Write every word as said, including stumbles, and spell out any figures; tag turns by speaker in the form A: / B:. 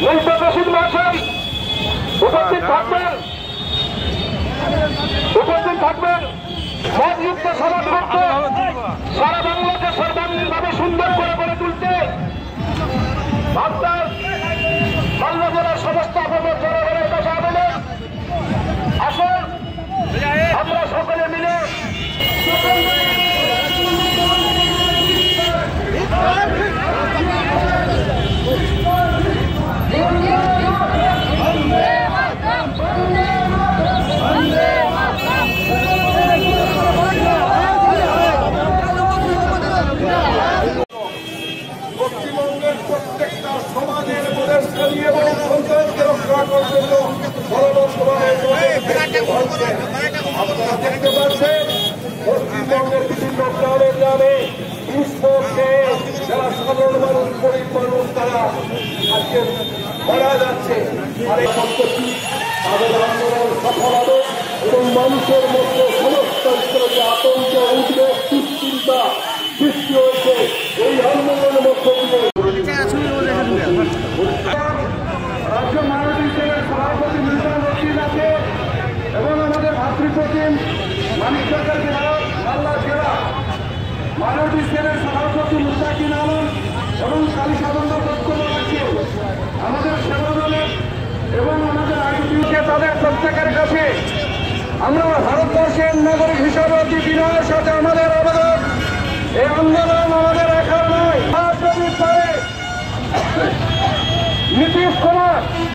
A: মুলতান রশিদ মহাশয় উপস্থিত থাকবেন উপস্থিত থাকবেন মতযুক্ত সমাজ করতে সারা বাংলাকে সর্বাঙ্গীনভাবে সুন্দর করে গড়ে তুলতে আপনার মালদা জেলার সমস্ত আপনাদের জনগণের কাছে আবেদন আসুন আমরা সকলে মিলে
B: পশ্চিমবঙ্গের প্রত্যেকটা সমাজের প্রদেশকারী এবং সন্তানকে রক্ষা করার জন্য আপনারা দেখতে পাচ্ছেন পশ্চিমবঙ্গের বিভিন্ন গ্রামে গ্রামে যারা সাধারণ মানুষ গরিব মানুষ তারা আজকে মারা যাচ্ছে আর এই সম্পত্তি তাদের আন্দোলন সফল হবে এবং মানুষের মধ্যে সমস্ত স্তরে আতঙ্ক উদ্বেগ দুশ্চিন্তা সৃষ্টি হয়েছে এই আন্দোলনের মধ্য দিয়ে রাজ্য মাননীয় সেনের সভাপতি মুলতান রশিদ আছে এবং আমাদের ভাতৃপ্রতিম মানিক সরকার বিধায়ক মালদা জেলা মাননীয় সেনের সভাপতি মুস্তাকিন আলম এবং কালী সাধন্য বক্তব্য রাখছে আমাদের সেবা দলের এবং আমাদের আইনজীবীকে তাদের প্রত্যেকের কাছে আমরা ভারতবর্ষের নাগরিক হিসাবে অতি বিনয়ের সাথে আমাদের আবেদন এই আন্দোলন আমাদের একার নয় যদি পারে নীতিশ কুমার